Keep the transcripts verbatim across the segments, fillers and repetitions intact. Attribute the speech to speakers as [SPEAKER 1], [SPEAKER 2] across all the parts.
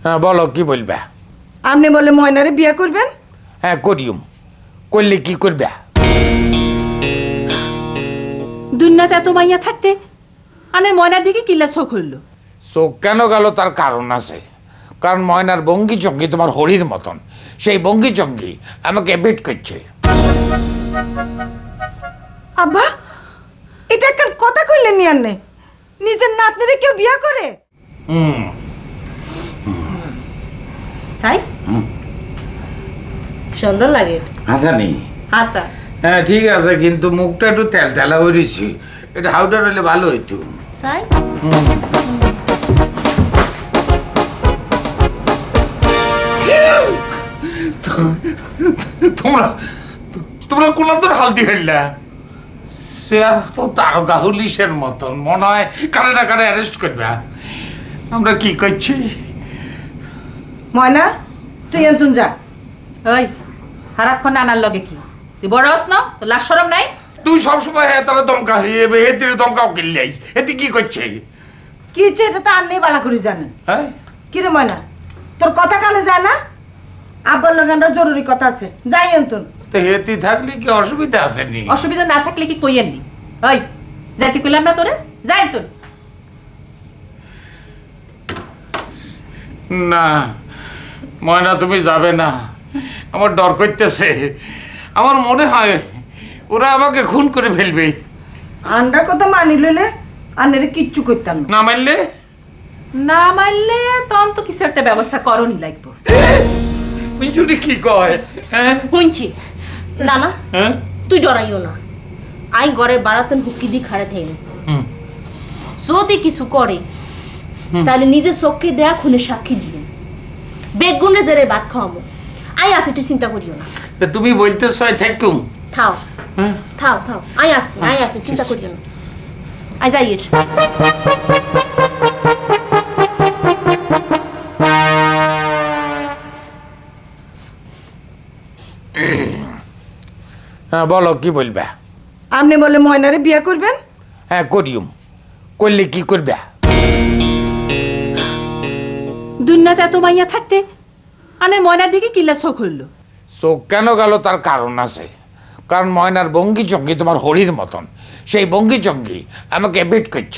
[SPEAKER 1] হ্যাঁ বলো কি বলবা?
[SPEAKER 2] আপনি বলে ময়নারে বিয়ে করবেন?
[SPEAKER 1] হ্যাঁ করিম। করলে কি করবা?
[SPEAKER 3] দুনিয়াতে এত মাইয়া থাকতে আনের ময়নার দিকে কিল্লা চোখ হইলো।
[SPEAKER 1] চোখ কেন গেল তার কারণ আছে। কারণ ময়নার ভঙ্গি চঙ্গি তোমার হরির মতন, সেই ভঙ্গি চঙ্গি আমাকে বেট করছে।
[SPEAKER 2] আব্বা এটা একটা কথা কইলেন নি আন্নে? নিজের নাতনিরে কেউ বিয়ে করে?
[SPEAKER 1] হুম
[SPEAKER 4] সাই সুন্দর লাগে।
[SPEAKER 1] হাসানি
[SPEAKER 4] হাসা
[SPEAKER 1] হ্যাঁ ঠিক আছে, কিন্তু মুখটা একটু তেল তেলা হয়েছি। এটা হাউডার হলে ভালো হইতো।
[SPEAKER 4] সাই
[SPEAKER 1] তোমরা তোমরা কোন তোর হালদি হাইলা? সে আর তো তারকা পুলিশের মতন মনে হয় কারে না কারে অ্যারেস্ট করবে। আমরা কি করছি?
[SPEAKER 2] ময়না তুই এন্তন যা।
[SPEAKER 3] ওই সারাক্ষণ আনার লগে কি তুই বড় হস না? তো লাজ শরম নাই?
[SPEAKER 1] তুই সবসময় হ্যাঁ তারা দমকা হে তীরে দমকাও কিনলেই এতে কি করছে?
[SPEAKER 2] কি হচ্ছে এটা তো আন্নে বালা করে জানেন।
[SPEAKER 1] হ্যাঁ
[SPEAKER 2] কি রে ময়না তোর কথা কানে যায় না? আব্বার লগে একটা জরুরি কথা আছে, যাই এন্তন।
[SPEAKER 1] তো হেতি থাকলে কি অসুবিধা আছে নি?
[SPEAKER 3] অসুবিধা না থাকলে কি কইয়েন নি? ওই যাইতে কইলাম না তোরে, যাই তোর।
[SPEAKER 1] না ময়না তুমি যাবে না, আমার ডর করতেছে। আমার মনে হয় ওরা আমাকে খুন করে ফেলবে।
[SPEAKER 2] আন্ডার কথা মানি লইলে আন্নারে কিচ্ছু করতাম না।
[SPEAKER 1] না মানলে?
[SPEAKER 3] না মানলে তখন তো কিছু একটা ব্যবস্থা করনি লাগবো।
[SPEAKER 1] যদি কি কয়? হ্যাঁ
[SPEAKER 4] শুনছি না না
[SPEAKER 1] হ্যাঁ
[SPEAKER 4] তুই ডরাইও না। আই ঘরের বারাতন হুকি দি খাড়ে থাইন। যদি কিছু করে তাহলে নিজে চোখকে দেয়া খুনে সাক্ষী দিও। বেগুনে জেরে ভাত খাওয়াবো। আই আসি, তুই চিন্তা করিও না।
[SPEAKER 1] তুমি বলতেছ থাকুম।
[SPEAKER 4] থাও থাও থাও আই আসি আই আসি চিন্তা করিও না। আই যাই।
[SPEAKER 1] হ্যাঁ বলো কি বলবা?
[SPEAKER 2] আপনি বলে ময়নারে বিয়ে করবেন?
[SPEAKER 1] হ্যাঁ করিম। করলে কি করবা?
[SPEAKER 3] দুনিয়াতে এত মাইয়া থাকতে আনের ময়নার দিকে কিল্লা চোখ হইলো।
[SPEAKER 1] চোখ কেন গেল তার কারণ আছে। কারণ ময়নার ভঙ্গি চঙ্গি তোমার হরির মতন, সেই ভঙ্গি চঙ্গি আমাকে বেট করছে।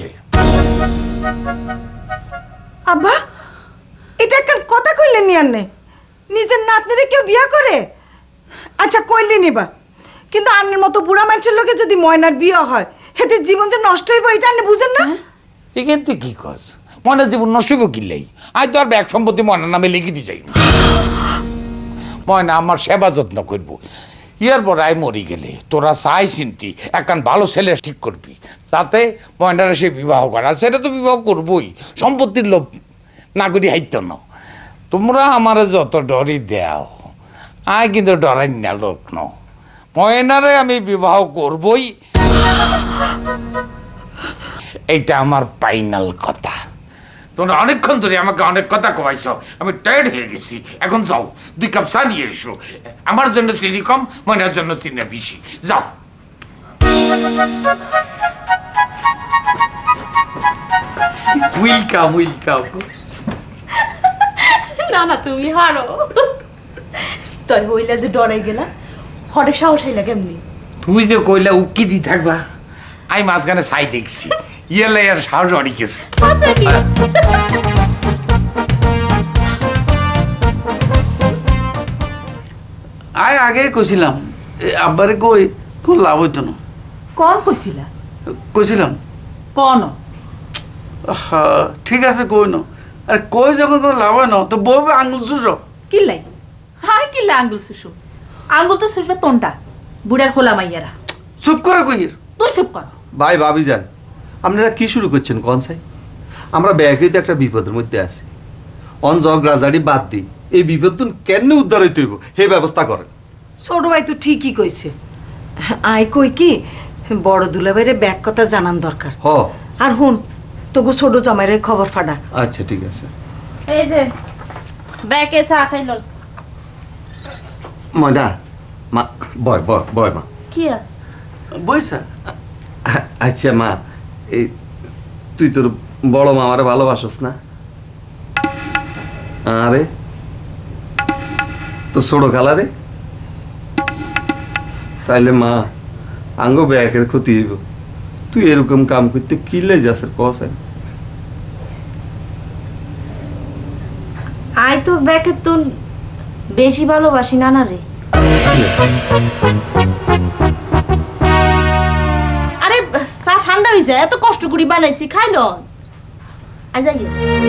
[SPEAKER 2] আব্বা এটা একটা কথা কইলেন নি আন্নে? নিজের নাতনিরে কেউ বিয়ে করে? আচ্ছা কইলি নিবা, কিন্তু আন্নের মতো বুড়া মানুষের লোকে যদি ময়নার বিয়ে হয় হেতে জীবন যে নষ্ট হইব এটা আন্নে বুঝেন না?
[SPEAKER 1] এখান থেকে কি কস? ময়নার জীবন নষ্ট হইব কিনলেই আজ তো আর ব্যাগ সম্পত্তি ময়নার নামে লিখে দিয়ে যাই। ময়না আমার সেবা যত্ন করবো। ইয়ার পর আয় মরি গেলে তোরা চাই চিন্তি একখান ভালো ছেলে ঠিক করবি, যাতে ময়নারা সে বিবাহ করে। আর সেটা তো বিবাহ করবই, সম্পত্তির লোভ না করি হাইত না। তোমরা আমার যত ডরি দেও আয় কিন্তু ডরাই না লোক ন। ময়নারে আমি বিবাহ করবই, এইটা আমার ফাইনাল কথা। তোমরা অনেকক্ষণ ধরে আমাকে অনেক কথা কমাইছ, আমি টায়ার্ড হয়ে গেছি। এখন যাও দুই কাপ চা নিয়ে এসো। আমার জন্য চিনি কম, ময়নার জন্য চিনি বেশি। যাও। Welcome welcome.
[SPEAKER 4] না না তুমি হারো। তাই হইলা যে ডরাই গেলা, হঠাৎ সাহস হইলা কেমনি?
[SPEAKER 1] তুমি যে কইলা উকি দি থাকবা, আমি মাঝখানে ছাই দেখছি, ইয়েলে আর সাহস অনেক গেছে।
[SPEAKER 5] আয় আগে কইছিলাম আব্বারে কই কোন লাভ হইতো না।
[SPEAKER 3] কোন কইছিলা?
[SPEAKER 5] কইছিলাম
[SPEAKER 3] কোন?
[SPEAKER 5] ঠিক আছে কই না। আর কই যখন কোনো লাভ হয় না তো বলবে আঙ্গুল চুষো।
[SPEAKER 3] কিল্লাই হাই কিল্লা আঙ্গুল শুষো? আঙ্গুল তো শুষবে তোনটা বুড়ার খোলা মাইয়ারা।
[SPEAKER 5] চুপ করে কই।
[SPEAKER 3] তুই চুপ কর।
[SPEAKER 6] ভাই ভাবি যান, আপনারা কি শুরু করছেন কোন সাই? আমরা ব্যাগেই তো একটা বিপদের মধ্যে আছি। অন জগরাজাড়ি বাদ দিই, এই বিপদ তো কেন উদ্ধার হইতে হইব হে ব্যবস্থা করেন।
[SPEAKER 2] ছোট ভাই তো ঠিকই কইছে। আই কই কি বড় দুলাভাইরে ব্যাগ কথা জানান দরকার।
[SPEAKER 6] হ
[SPEAKER 2] আর হুন তোগো ছোট জামাইরে খবর ফাড়া।
[SPEAKER 6] আচ্ছা ঠিক আছে।
[SPEAKER 4] এই যে ব্যাকে চা খাইল।
[SPEAKER 6] ময়না মা বয় বয় বয় মা।
[SPEAKER 4] কি
[SPEAKER 5] বইসা?
[SPEAKER 6] আচ্ছা মা, এই তুই তোর বড় মামারে ভালোবাসস না? আরে তো ছোট খালা রে, তাইলে মা আঙ্গ ব্যাকের ক্ষতি হইব। তুই এরকম কাম করতে কিলে যাস কসাই?
[SPEAKER 4] আই তো ব্যাকে তো বেশি ভালোবাসি নানা রে। আরে চা ঠান্ডা হয়েছে, এত কষ্ট করে বানাইছি, খাইল আই যাই।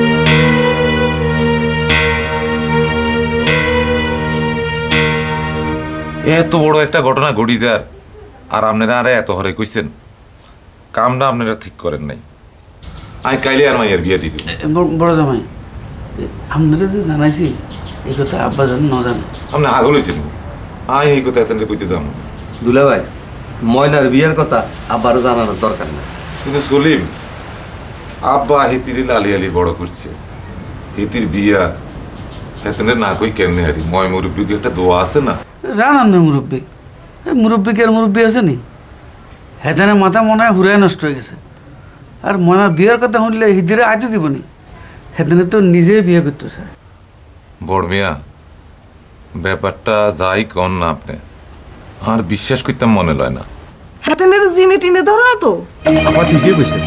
[SPEAKER 7] এত বড় একটা ঘটনা ঘটি যার আর আপনারা আরে এত হরে কইছেন, কামটা আপনারা ঠিক করেন নাই। আই কাইলে আর মাইয়ার বিয়া দিত।
[SPEAKER 5] বড় জামাই, আপনারা যে জানাইছি এই কথা আব্বা জান ন জানে।
[SPEAKER 7] আপনি আগল হয়েছেন, আই এই কথা এত কইতে যাম।
[SPEAKER 6] দুলা ভাই, ময়নার বিয়ের কথা আবারও জানানোর দরকার নেই।
[SPEAKER 7] কিন্তু সলিম, আব্বা হেতির লালি আলি বড় করছে, হেতির বিয়া হেতনে না কই কেমনে হারি। ময় মুরব্বীদের একটা দোয়া আছে না?
[SPEAKER 5] জানান না মুরব্বী, মুরব্বী কে আর মুরব্বী আছে নি? হেদানে মাথা মনে হয় হুরাই নষ্ট হয়ে গেছে। আর ময়নার বিয়ের কথা শুনলে হিদিরে আইতে দিব নি? হেদানে তো নিজেই বিয়ে করতে চায়।
[SPEAKER 7] বড় মিয়া, ব্যাপারটা যাই কন না আপনি, আর বিশ্বাস করতাম মনে লয় না।
[SPEAKER 2] হাতেনের জিনে টিনে ধরে না তো?
[SPEAKER 6] আপা ঠিকই কইছে,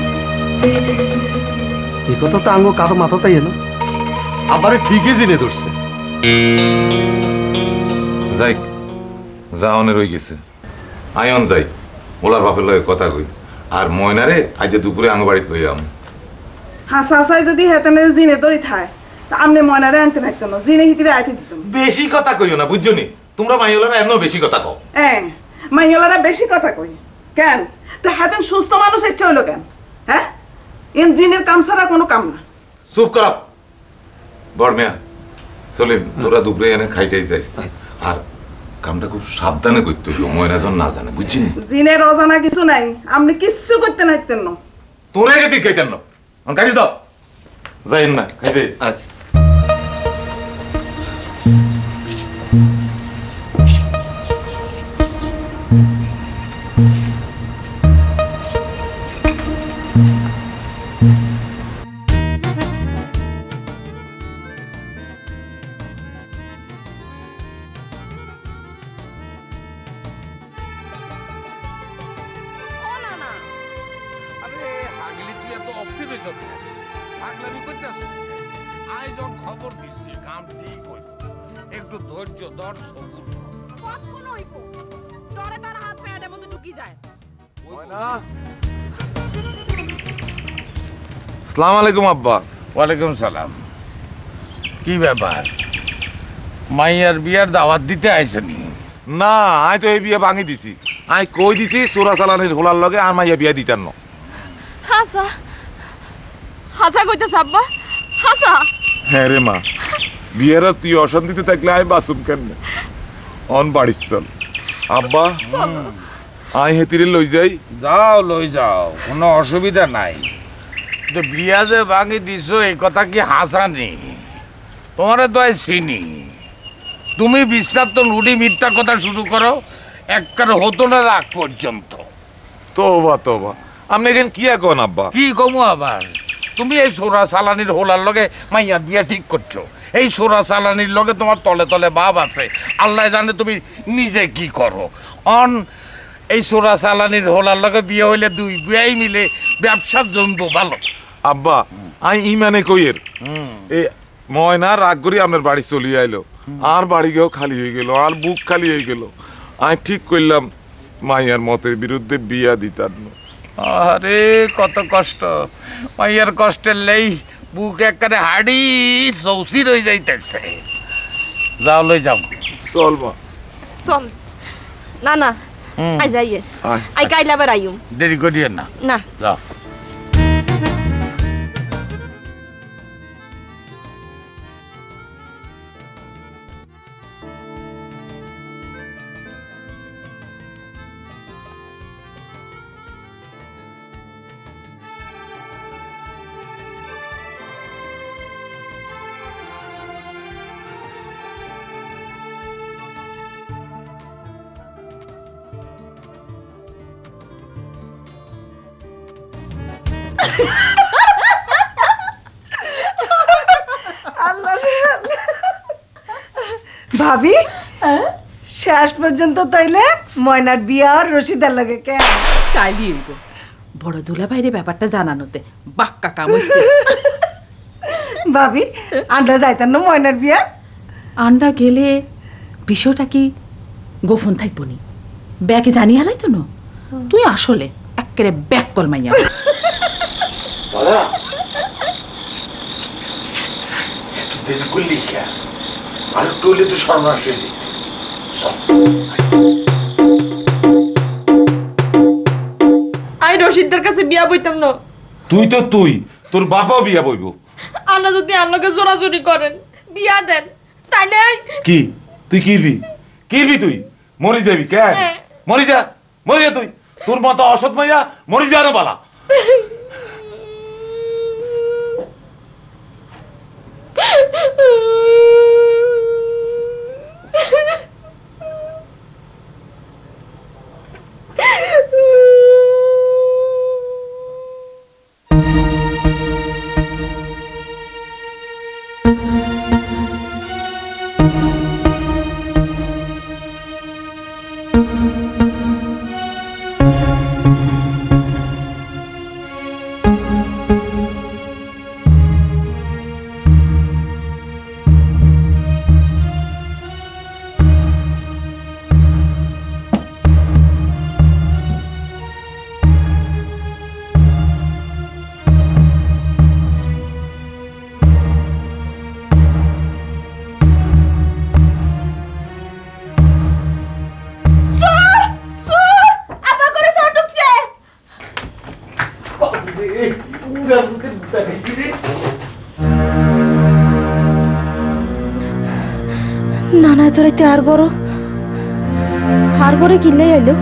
[SPEAKER 6] এই কথা তো আঙ্গ কারো মাথাতেই না, আবার ঠিকই জেনে ধরছে।
[SPEAKER 7] যাই যাওনে রই গেছে, আয়ন যাই ওলার বাপের লয়ে কথা কই। আর ময়নারে আজ দুপুরে আঙ্গ বাড়িতে লই আম।
[SPEAKER 2] হাসা হাসায় যদি হাতেনের জিনে ধরি থায় তা আমনে ময়নারে আনতে থাকতো না, জিনে হিতিরে আইতে দিত না।
[SPEAKER 7] বেশি কথা কইও না, বুঝছো নি? তোমরা মাইওলারা এমন বেশি কথা কও।
[SPEAKER 2] হ্যাঁ, মাইয়ালারা বেশি কথা কই কেন? তা হাতেন সুস্থ মানুষ ইচ্ছা হইলো কেন? হ্যাঁ, এন জিনের কাম ছাড়া কোনো কাম না।
[SPEAKER 7] চুপ কর বড় মিয়া। সলিম, তোরা দুপুরে এনে খাইতেই যাইস, আর কামটা খুব সাবধানে করতে হইল, ময়না যেন না জানে, বুঝছিনি?
[SPEAKER 2] জিনের অজানা কিছু নাই, আপনি কিচ্ছু করতে নাইতেন না।
[SPEAKER 7] তোরা গেছি খাইতেন না, খাইতে দাও, যাইন না খাইতে।
[SPEAKER 6] আচ্ছা
[SPEAKER 1] খবর দিচ্ছি কাম ঠিক হইব, একটু ধৈর্য ধর, সবুর কর।
[SPEAKER 3] কখন হইব? ডরে তার হাত প্যাডের মধ্যে ঢুকি যায়।
[SPEAKER 7] আসসালামু আলাইকুম আব্বা।
[SPEAKER 1] ওয়ালাইকুম সালাম। কি ব্যাপার, মাইয়ার বিয়ার দাওয়াত দিতে আইসনি?
[SPEAKER 7] না, আই তো এই বিয়া ভাঙি দিছি। আই কই দিছি চোরা চালানির হোলার লগে আর মাইয়া বিয়া দিতাম না।
[SPEAKER 3] হাসা হাসা কইতেছ আব্বা, হাসা।
[SPEAKER 7] হ্যাঁ রে মা, বিয়ের তুই অশান্তিতে থাকলে আই বাসুম কেন? অন বাড়ি চল আব্বা, আই হেতিরে লই যাই।
[SPEAKER 1] যাও লই যাও, কোনো অসুবিধা নাই। তো বিয়া যে ভাঙি দিছ এই কথা কি হাসানি? তোমারে তো আই চিনি, তুমি বিছনার তো নুডি মিথ্যা কথা শুরু করো একবারে হতো না রাগ পর্যন্ত।
[SPEAKER 7] তোবা তোবা, আপনি এখানে কি এখন আব্বা?
[SPEAKER 1] কি কমু আবার? তুমি এই সোরা সালানির হোলার লগে মাইয়ার বিয়া ঠিক করছো, এই সোরা সালানির লগে তোমার তলে তলে ভাব আছে, আল্লাহ জানে তুমি নিজে কি করো। অন এই সোরা সালানির হোলার লগে বিয়ে হইলে দুই বিয়াই মিলে ব্যবসা জমবো ভালো।
[SPEAKER 7] আব্বা, আই ইমানে কইয়ের এ ময়না রাগ করি আপনার বাড়ি চলিয়ে আইলো, আর বাড়ি গেও খালি হয়ে গেল, আর বুক খালি হয়ে গেল। আমি ঠিক করলাম মাইয়ার মতের বিরুদ্ধে বিয়া দিতাম না।
[SPEAKER 1] আরে কত কষ্ট, মাইয়ার কষ্টের লেই বুক একবারে হাড়ি সৌসি রয়ে যাইতেছে। যাও লই যাও।
[SPEAKER 7] চল মা,
[SPEAKER 4] চল না না, আই যাইয়ে, আই কাইলা আবার আইম।
[SPEAKER 1] দেরি করিয়ে না,
[SPEAKER 4] না
[SPEAKER 1] যাও।
[SPEAKER 2] আল্লাহ রে আল্লাহ। ভাবি শেষ পর্যন্ত তাইলে ময়নার বিয়া আর রশিদার লগে কেন
[SPEAKER 3] কাইলি হইব বড় দুলা বাইরে ব্যাপারটা জানানোতে বাক্কা কাম হইছে
[SPEAKER 2] ভাবি আমরা যাইতাম না ময়নার বিয়া
[SPEAKER 3] আন্ডা গেলে বিষয়টা কি গোপন থাকবো নি ব্যাকে জানি হালাই তো না তুই আসলে একেবারে ব্যাক কল মাইয়া
[SPEAKER 1] বলা এত দেরি করলি কে আর টলে তো সর্বনাশ হয়ে যেত
[SPEAKER 8] আই রশিদদের কাছে বিয়া বইতাম না
[SPEAKER 7] তুই তো তুই তোর বাপাও বিয়া বইব
[SPEAKER 8] আল্লাহ যদি আল্লাহকে জোরাজোরি করেন বিয়া দেন তাইলে
[SPEAKER 7] কি তুই কিরবি কিরবি তুই মরি যাবি কেন মরি যা মরি যা তুই তোর মতো অসৎ মাইয়া মরি যা না বালা
[SPEAKER 4] না না তোরাইতে আর বড় আর বড় কিনলে এলো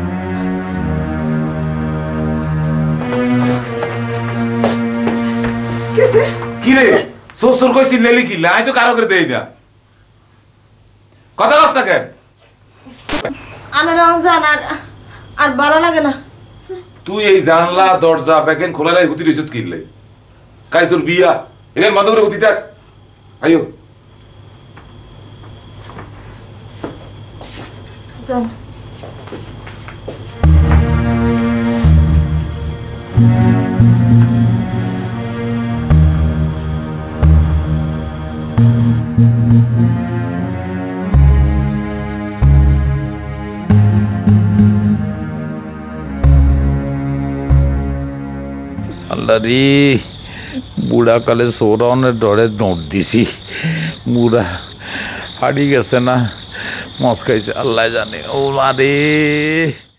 [SPEAKER 7] কি রে শ্বশুর কইছি লেলি কি লাই তো কারো করে দেই না কথা কস না কেন
[SPEAKER 4] আনার রমজান আর আর ভালো লাগে না
[SPEAKER 7] তুই এই জানলা দরজা বেকেন খোলা লাই হুতি রিসত কিনলে কাই তোর বিয়া এখানে বন্ধ করে হুতি থাক আইও
[SPEAKER 4] জান
[SPEAKER 1] আল্লাহ রে বুড়া কালে সৌরনের ডরে নোট দিছি বুড়া হারিয়ে গেছে না মস্কাইছে আল্লাহ জানে ও আরে